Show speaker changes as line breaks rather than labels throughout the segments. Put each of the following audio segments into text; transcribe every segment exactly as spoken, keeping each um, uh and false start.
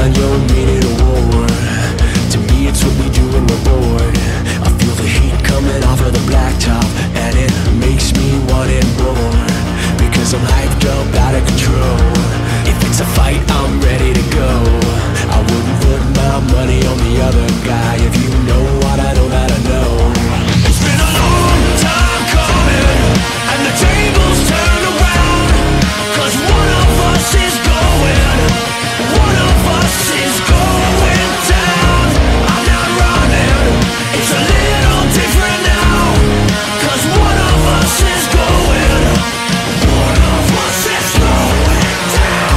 find your meaning of war. To me it's what we do when we're bored. I feel the heat coming off of the blacktop, and it makes me want it more, because I'm hyped up, out of control. If it's a fight, I'm ready to go. I wouldn't put my money on the other guy. If you know what I know that I know. It's been a long time coming, and the tables turn around, cause one of us is going, one of us is going down. I'm not running, it's a little different now, cause one of us is going, one of us is going down.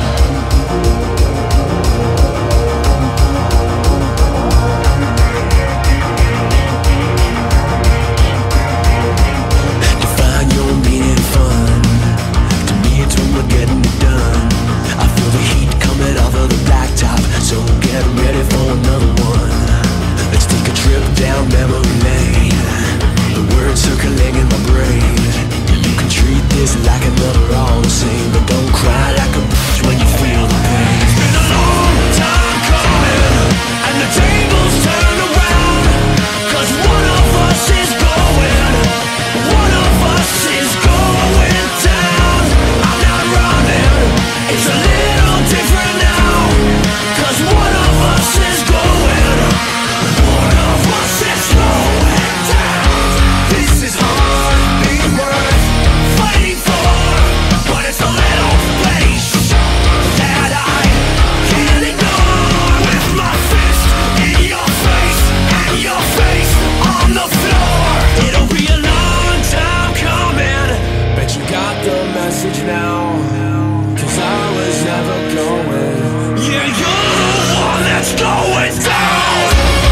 Define your meaning of fun. To me it's when we're getting it done. I feel the heat coming off of the blacktop, so get ready for another one. Let's take a trip down memory lane. The words circling in my brain. You can treat this like another all the same, but don't cry like a bitch when you feel the pain. It's been a long time coming, and the tables turn around, cause one of us is going, one of us is going down. I'm not running, it's a little different now, cause one of us is going, one of us is going down. This is hard, big worth fighting for, but it's a little place that I can't ignore. With my fist in your face and your face on the floor. It'll be a long time coming, bet you got the message now, cause I was never going. Yeah, you're the one that's going down.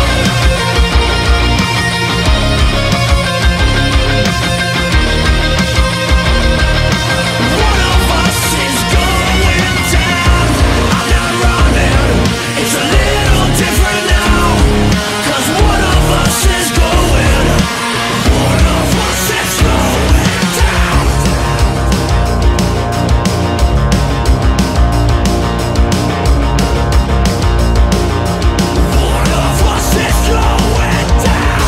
One of us is going down. I'm not running, it's a little different now, cause one of us is going, one of us is going down. One of us is going down.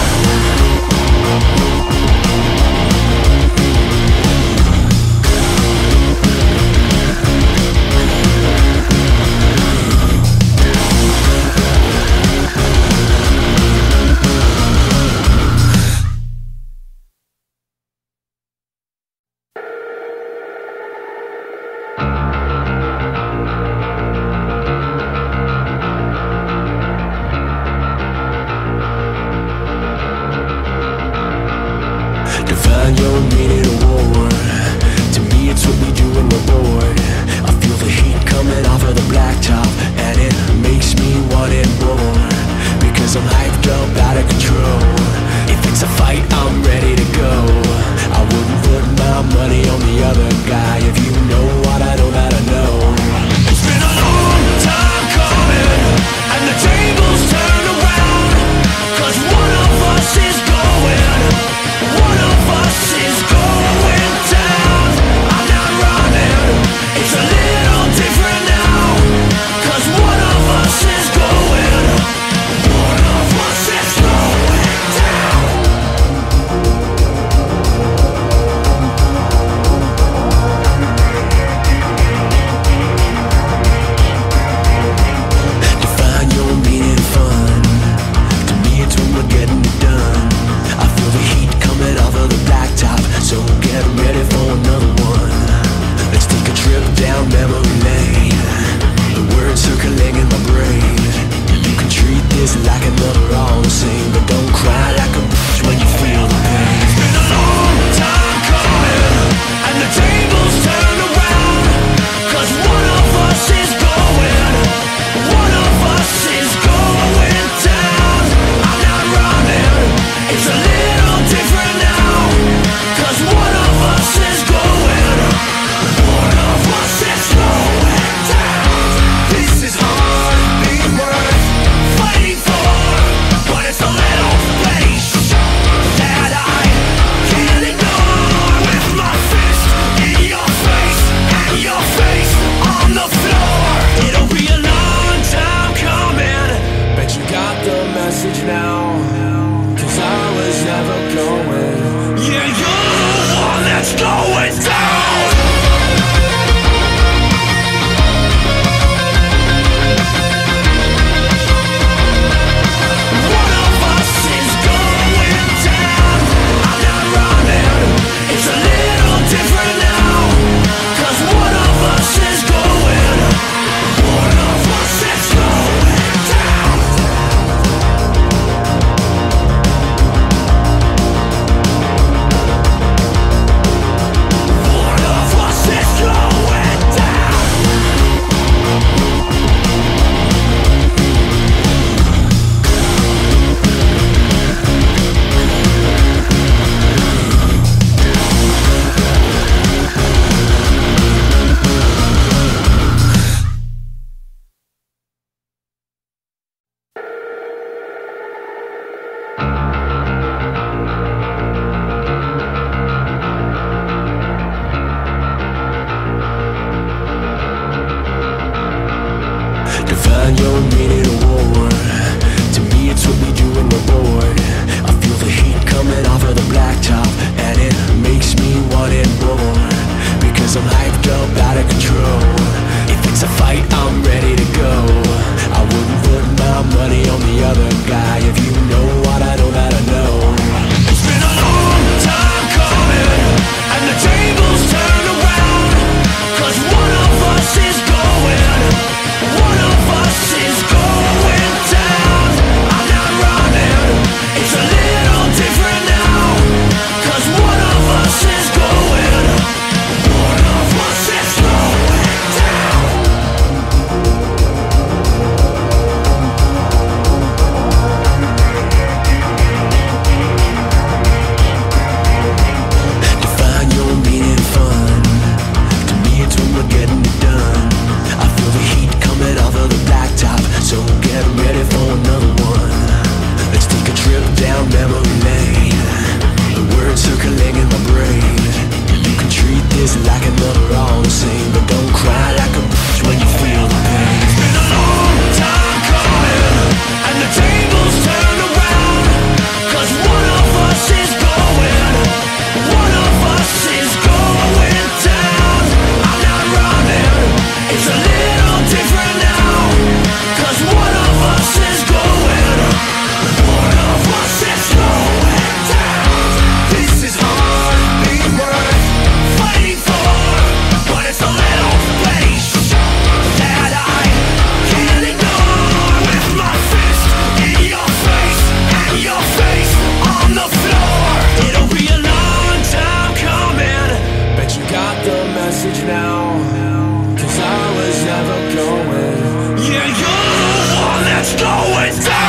Define your meaning of war. To me it's what we do when we're bored. I feel the heat coming off of the blacktop, and it makes me want it more, because I'm hyped up, out of control. If it's a fight, I'm ready to go. I wouldn't put my money on the other guy. If you know what I know that I know. It's been a long time coming, and the tables turn around, cause one of us is going, one of us is going down. I'm not running, it's a little different now, other guy. If you know what I know that I know. It's been a long time coming, and the tables turn around, 'cause one of us is going, one of us is going down. I'm not running, it's a little different now, 'cause one of us is going, one of us is going down. Define your meaning fun. To me it's when we're getting it done. I feel the heat coming off of the blacktop, so get ready for another one. Let's take a trip down memory lane. The words circling in my brain. You can treat this like another all the same, but don't cry like a bitch when you feel the pain. It's been a long time coming, and the tables turn around, 'cause one of us is going, one of us is going down. I'm not running, it's a little different now, 'cause one of us is going, one of us is going down. This is hardly worth fighting for, but it's a little place that I can't ignore. With my fist in your face and your face on the floor. It'll be a long time coming, bet you got the message now, 'cause I was never going. Yeah, you're the one that's going down.